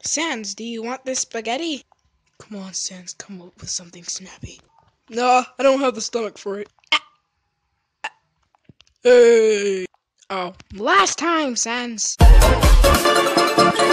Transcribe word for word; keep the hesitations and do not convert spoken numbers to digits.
Sans, do you want this spaghetti? Come on, Sans, come up with something snappy. Nah, I don't have the stomach for it. Hey! Oh, last time, Sans.